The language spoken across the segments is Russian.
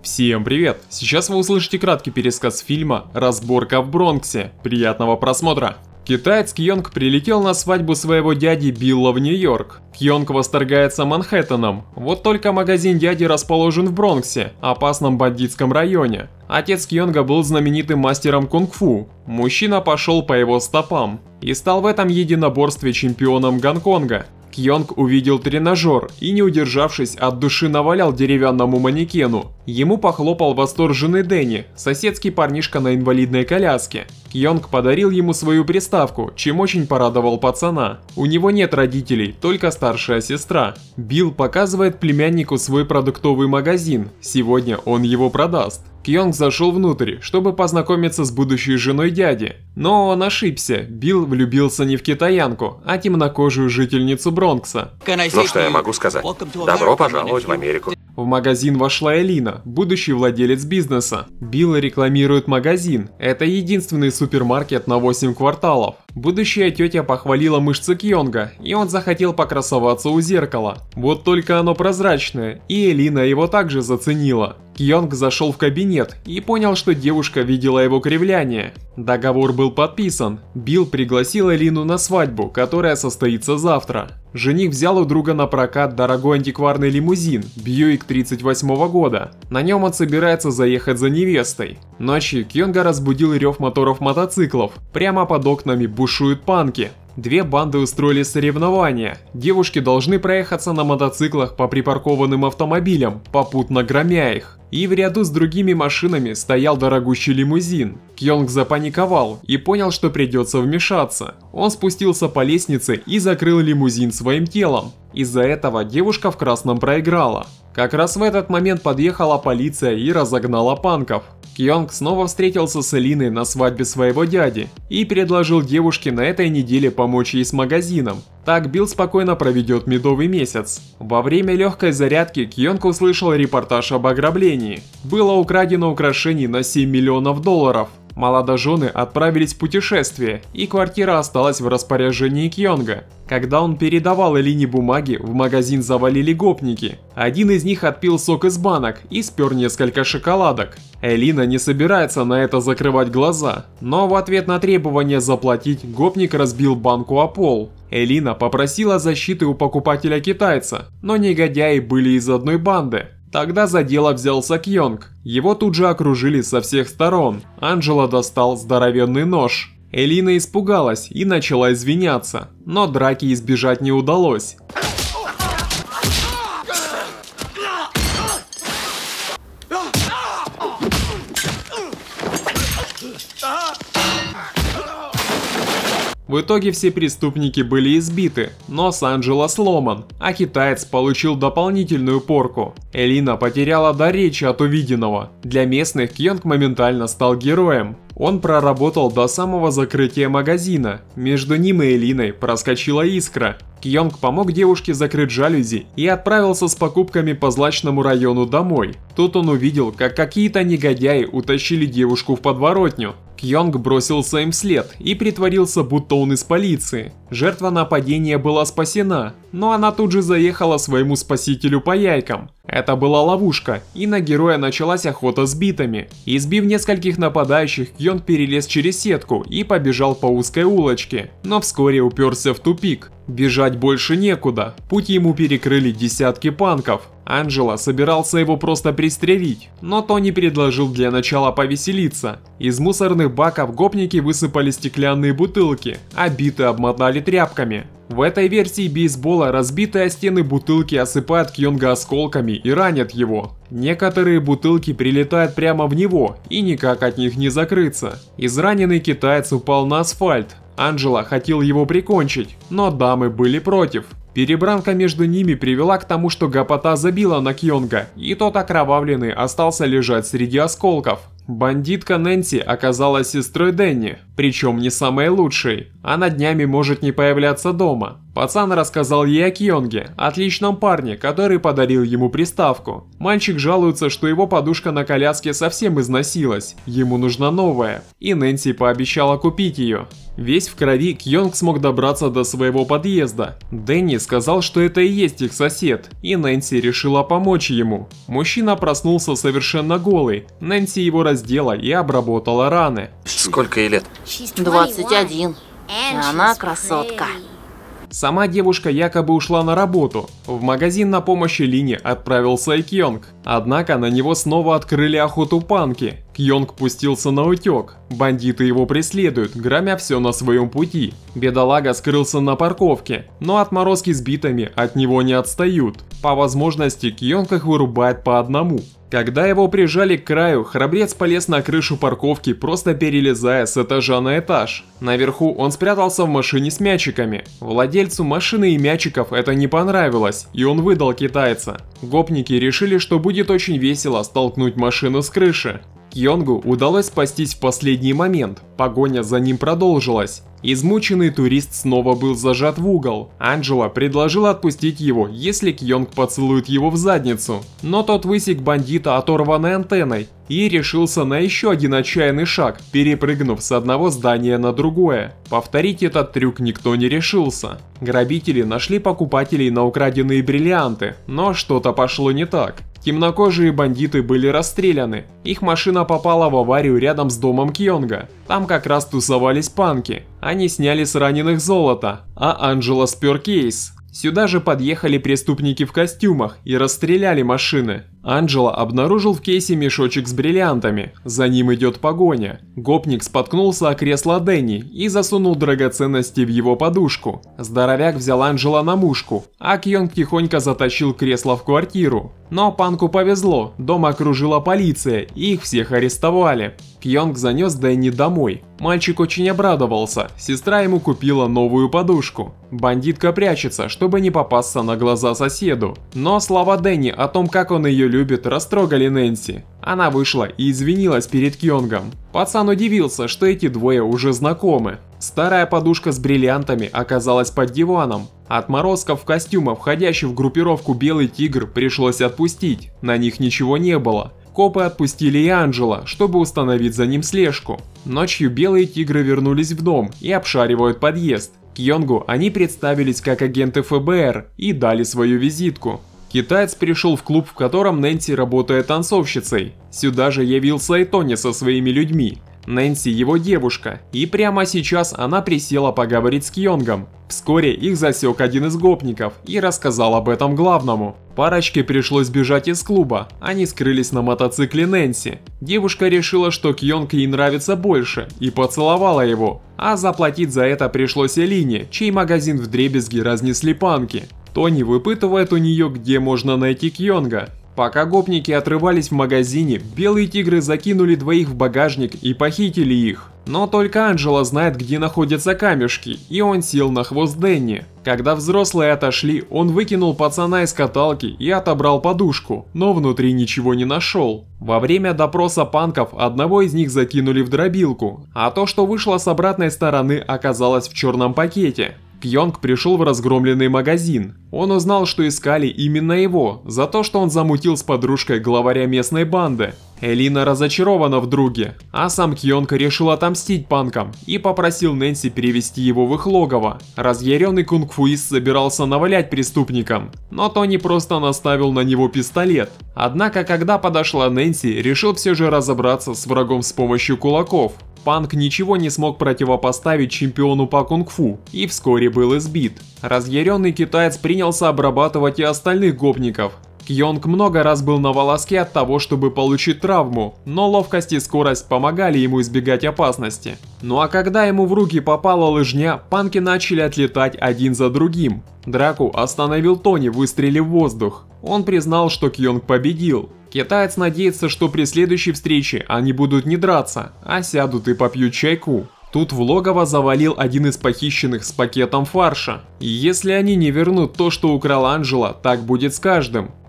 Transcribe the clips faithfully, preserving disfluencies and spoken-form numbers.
Всем привет! Сейчас вы услышите краткий пересказ фильма «Разборка в Бронксе». Приятного просмотра! Китаец Кьонг прилетел на свадьбу своего дяди Билла в Нью-Йорк. Кьонг восторгается Манхэттеном, вот только магазин дяди расположен в Бронксе, опасном бандитском районе. Отец Кьонга был знаменитым мастером кунг-фу. Мужчина пошел по его стопам и стал в этом единоборстве чемпионом Гонконга. Кьонг увидел тренажер и, не удержавшись, от души навалял деревянному манекену. Ему похлопал восторженный Дэнни, соседский парнишка на инвалидной коляске. Кьонг подарил ему свою приставку, чем очень порадовал пацана. У него нет родителей, только старшая сестра. Билл показывает племяннику свой продуктовый магазин, сегодня он его продаст. Кьонг зашел внутрь, чтобы познакомиться с будущей женой дяди. Но он ошибся, Билл влюбился не в китаянку, а темнокожую жительницу Бронкса. Ну что я могу сказать? Добро пожаловать в Америку. В магазин вошла Элина, будущий владелец бизнеса. Билл рекламирует магазин, это единственный супермаркет на восемь кварталов. Будущая тетя похвалила мышцы Кьонга, и он захотел покрасоваться у зеркала. Вот только оно прозрачное, и Элина его также заценила. Кьонг зашел в кабинет и понял, что девушка видела его кривляние. Договор был подписан. Билл пригласил Элину на свадьбу, которая состоится завтра. Жених взял у друга на прокат дорогой антикварный лимузин Бьюик тридцать восьмого года. На нем он собирается заехать за невестой. Ночью Кьонга разбудил рев моторов мотоциклов. Прямо под окнами бушуют панки. Две банды устроили соревнования. Девушки должны проехаться на мотоциклах по припаркованным автомобилям, попутно громя их. И в ряду с другими машинами стоял дорогущий лимузин. Кьонг запаниковал и понял, что придется вмешаться. Он спустился по лестнице и закрыл лимузин своим телом. Из-за этого девушка в красном проиграла. Как раз в этот момент подъехала полиция и разогнала панков. Кьонг снова встретился с Элиной на свадьбе своего дяди и предложил девушке на этой неделе помочь ей с магазином. Так Билл спокойно проведет медовый месяц. Во время легкой зарядки Кьонг услышал репортаж об ограблении. Было украдено украшений на семь миллионов долларов. Молодожены отправились в путешествие, и квартира осталась в распоряжении Кьонга. Когда он передавал Элине бумаги, в магазин завалили гопники. Один из них отпил сок из банок и спер несколько шоколадок. Элина не собирается на это закрывать глаза, но в ответ на требование заплатить гопник разбил банку о пол. Элина попросила защиты у покупателя-китайца, но негодяи были из одной банды. Тогда за дело взялся Кьонг. Его тут же окружили со всех сторон. Анджело достал здоровенный нож. Элина испугалась и начала извиняться, но драки избежать не удалось. В итоге все преступники были избиты, нос Анджело сломан, а китаец получил дополнительную порку. Элина потеряла дар речи от увиденного. Для местных Кьонг моментально стал героем. Он проработал до самого закрытия магазина. Между ним и Элиной проскочила искра. Кьонг помог девушке закрыть жалюзи и отправился с покупками по злачному району домой. Тут он увидел, как какие-то негодяи утащили девушку в подворотню. Кьонг бросился им вслед и притворился, будто он из полиции. Жертва нападения была спасена, но она тут же заехала своему спасителю по яйкам. Это была ловушка, и на героя началась охота с битами. Избив нескольких нападающих, Кьонг перелез через сетку и побежал по узкой улочке, но вскоре уперся в тупик. Бежать больше некуда, путь ему перекрыли десятки панков. Анджело собирался его просто пристрелить, но Тони предложил для начала повеселиться. Из мусорных баков гопники высыпали стеклянные бутылки, а биты обмотали тряпками. В этой версии бейсбола разбитые о стены бутылки осыпают Кьонга осколками и ранят его. Некоторые бутылки прилетают прямо в него и никак от них не закрыться. Израненный китаец упал на асфальт. Анджело хотел его прикончить, но дамы были против. Перебранка между ними привела к тому, что гопота забила на Кьонга, и тот окровавленный остался лежать среди осколков. Бандитка Нэнси оказалась сестрой Дэнни, причем не самой лучшей. Она днями может не появляться дома. Пацан рассказал ей о Кьонге, отличном парне, который подарил ему приставку. Мальчик жалуется, что его подушка на коляске совсем износилась, ему нужна новая, и Нэнси пообещала купить ее. Весь в крови, Кьонг смог добраться до своего подъезда. Дэнни сказал, что это и есть их сосед, и Нэнси решила помочь ему. Мужчина проснулся совершенно голый, Нэнси его раздела и обработала раны. Сколько ей лет? двадцать один. И она красотка. Сама девушка якобы ушла на работу. В магазин на помощь Элине отправился и Кьонг. Однако на него снова открыли охоту панки. Кьонг пустился на утек. Бандиты его преследуют, громя все на своем пути. Бедолага скрылся на парковке, но отморозки с битами от него не отстают. По возможности Кьонг их вырубает по одному. Когда его прижали к краю, храбрец полез на крышу парковки, просто перелезая с этажа на этаж. Наверху он спрятался в машине с мячиками. Владельцу машины и мячиков это не понравилось, и он выдал китайца. Гопники решили, что будет очень весело столкнуть машину с крыши. Кьонгу удалось спастись в последний момент, погоня за ним продолжилась. Измученный турист снова был зажат в угол. Анджела предложила отпустить его, если Кьонг поцелует его в задницу. Но тот высек бандита оторванной антенной и решился на еще один отчаянный шаг, перепрыгнув с одного здания на другое. Повторить этот трюк никто не решился. Грабители нашли покупателей на украденные бриллианты, но что-то пошло не так. Темнокожие бандиты были расстреляны. Их машина попала в аварию рядом с домом Кьонга. Там как раз тусовались панки. Они сняли с раненых золото, а Анджела спер кейс. Сюда же подъехали преступники в костюмах и расстреляли машины. Анджела обнаружил в кейсе мешочек с бриллиантами. За ним идет погоня. Гопник споткнулся о кресло Дэнни и засунул драгоценности в его подушку. Здоровяк взял Анджела на мушку, а Кьонг тихонько затащил кресло в квартиру. Но панку повезло, дом окружила полиция и их всех арестовали. Кьонг занес Дэнни домой. Мальчик очень обрадовался, сестра ему купила новую подушку. Бандитка прячется, чтобы не попасться на глаза соседу. Но слова Дэнни о том, как он ее любит, растрогали Нэнси. Она вышла и извинилась перед Кьонгом. Пацан удивился, что эти двое уже знакомы. Старая подушка с бриллиантами оказалась под диваном. Отморозков в костюмах, входящих в группировку «Белый тигр», пришлось отпустить, на них ничего не было. Копы отпустили и Анджела, чтобы установить за ним слежку. Ночью белые тигры вернулись в дом и обшаривают подъезд. Кьонгу они представились как агенты эф бэ эр и дали свою визитку. Китаец пришел в клуб, в котором Нэнси работает танцовщицей. Сюда же явился и Тони со своими людьми. Нэнси его девушка, и прямо сейчас она присела поговорить с Кьонгом. Вскоре их засек один из гопников и рассказал об этом главному. Парочке пришлось бежать из клуба, они скрылись на мотоцикле Нэнси. Девушка решила, что Кьонг ей нравится больше, и поцеловала его. А заплатить за это пришлось Элине, чей магазин вдребезги разнесли панки. Тони выпытывает у нее, где можно найти Кьонга. Пока гопники отрывались в магазине, белые тигры закинули двоих в багажник и похитили их. Но только Анджела знает, где находятся камешки, и он сел на хвост Дэнни. Когда взрослые отошли, он выкинул пацана из каталки и отобрал подушку, но внутри ничего не нашел. Во время допроса панков одного из них закинули в дробилку, а то, что вышло с обратной стороны, оказалось в черном пакете. Кьонг пришел в разгромленный магазин. Он узнал, что искали именно его, за то, что он замутил с подружкой главаря местной банды. Элина разочарована в друге, а сам Кьонг решил отомстить панкам и попросил Нэнси перевести его в их логово. Разъяренный кунг-фуист собирался навалять преступникам, но Тони просто наставил на него пистолет. Однако, когда подошла Нэнси, решил все же разобраться с врагом с помощью кулаков. Панк ничего не смог противопоставить чемпиону по кунг-фу и вскоре был избит. Разъяренный китаец принялся обрабатывать и остальных гопников. Кьонг много раз был на волоске от того, чтобы получить травму, но ловкость и скорость помогали ему избегать опасности. Ну а когда ему в руки попала лыжня, панки начали отлетать один за другим. Драку остановил Тони, выстрелив в воздух. Он признал, что Кьонг победил. Китаец надеется, что при следующей встрече они будут не драться, а сядут и попьют чайку. Тут в логово завалил один из похищенных с пакетом фарша. И если они не вернут то, что украл Анджела, так будет с каждым.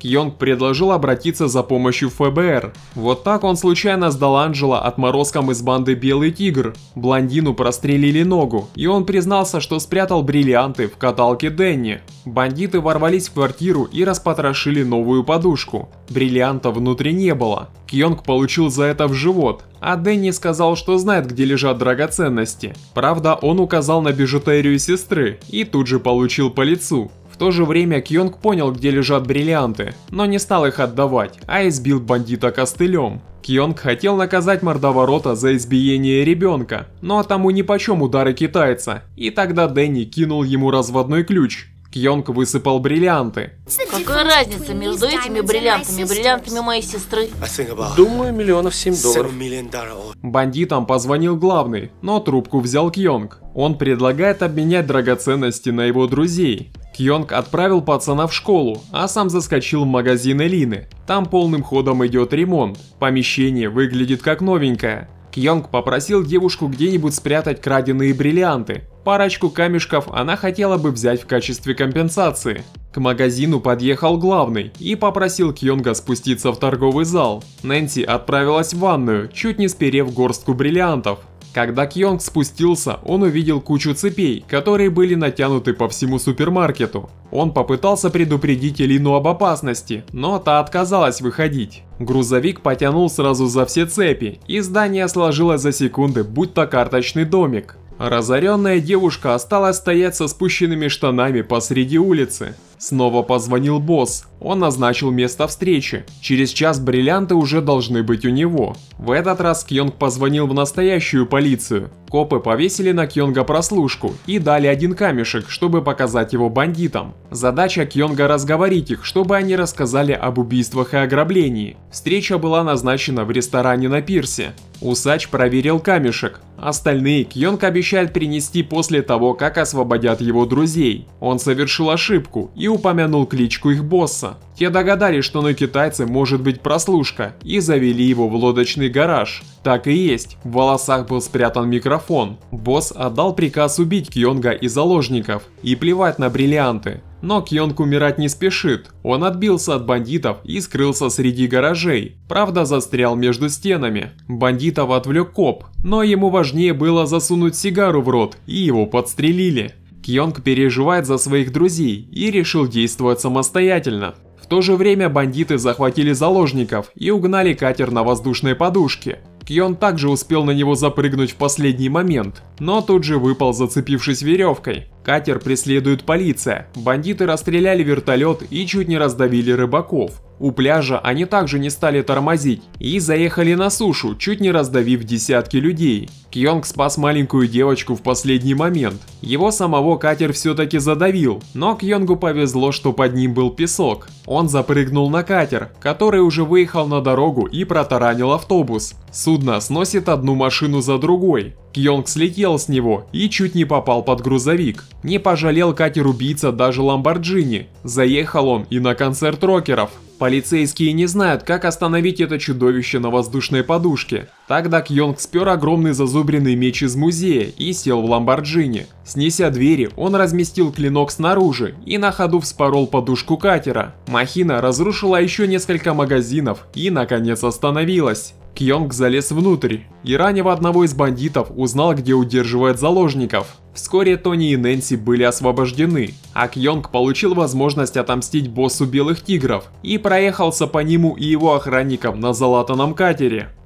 Кьонг предложил обратиться за помощью в эф бэ эр. Вот так он случайно сдал Анджела отморозкам из банды Белый Тигр. Блондину прострелили ногу, и он признался, что спрятал бриллианты в каталке Дэнни. Бандиты ворвались в квартиру и распотрошили новую подушку. Бриллианта внутри не было. Кьонг получил за это в живот, а Дэнни сказал, что знает, где лежат драгоценности. Правда, он указал на бижутерию сестры и тут же получил по лицу. В то же время Кьонг понял, где лежат бриллианты, но не стал их отдавать, а избил бандита костылем. Кьонг хотел наказать мордоворота за избиение ребенка, но тому нипочем удары китайца, и тогда Дэнни кинул ему разводной ключ. Кьонг высыпал бриллианты. Какая разница между этими бриллиантами и бриллиантами моей сестры? Думаю, миллионов семь долларов. Бандитам позвонил главный, но трубку взял Кьонг. Он предлагает обменять драгоценности на его друзей. Кьонг отправил пацана в школу, а сам заскочил в магазин Элины. Там полным ходом идет ремонт. Помещение выглядит как новенькое. Кьонг попросил девушку где-нибудь спрятать краденые бриллианты. Парочку камешков она хотела бы взять в качестве компенсации. К магазину подъехал главный и попросил Кьонга спуститься в торговый зал. Нэнси отправилась в ванную, чуть не сперев горстку бриллиантов. Когда Кьонг спустился, он увидел кучу цепей, которые были натянуты по всему супермаркету. Он попытался предупредить Элину об опасности, но та отказалась выходить. Грузовик потянул сразу за все цепи, и здание сложилось за секунды, будто карточный домик. Разоренная девушка осталась стоять со спущенными штанами посреди улицы. Снова позвонил босс. Он назначил место встречи. Через час бриллианты уже должны быть у него. В этот раз Кьонг позвонил в настоящую полицию. Копы повесили на Кьонга прослушку и дали один камешек, чтобы показать его бандитам. Задача Кьонга разговорить их, чтобы они рассказали об убийствах и ограблении. Встреча была назначена в ресторане на пирсе. Усач проверил камешек. Остальные Кьонг обещает принести после того, как освободят его друзей. Он совершил ошибку и упомянул кличку их босса. Те догадались, что на китайце может быть прослушка, и завели его в лодочный гараж. Так и есть, в волосах был спрятан микрофон. Босс отдал приказ убить Кьонга и заложников, и плевать на бриллианты. Но Кьонг умирать не спешит. Он отбился от бандитов и скрылся среди гаражей. Правда, застрял между стенами. Бандитов отвлек коп, но ему важнее было засунуть сигару в рот, и его подстрелили. Кьонг переживает за своих друзей и решил действовать самостоятельно. В то же время бандиты захватили заложников и угнали катер на воздушной подушке. Кьонг также успел на него запрыгнуть в последний момент, но тут же выпал, зацепившись веревкой. Катер преследует полиция, бандиты расстреляли вертолет и чуть не раздавили рыбаков. У пляжа они также не стали тормозить и заехали на сушу, чуть не раздавив десятки людей. Кьонг спас маленькую девочку в последний момент. Его самого катер все-таки задавил, но Кьонгу повезло, что под ним был песок. Он запрыгнул на катер, который уже выехал на дорогу и протаранил автобус. Судно сносит одну машину за другой. Кьонг слетел с него и чуть не попал под грузовик. Не пожалел катер-убийца даже Ламборджини. Заехал он и на концерт рокеров. Полицейские не знают, как остановить это чудовище на воздушной подушке. Тогда Кьонг спер огромный зазубренный меч из музея и сел в Ламборджини. Снеся двери, он разместил клинок снаружи и на ходу вспорол подушку катера. Махина разрушила еще несколько магазинов и, наконец, остановилась. Кьонг залез внутрь и, ранив одного из бандитов, узнал, где удерживает заложников. Вскоре Тони и Нэнси были освобождены, а Кьонг получил возможность отомстить боссу Белых Тигров и проехался по нему и его охранникам на залатанном катере.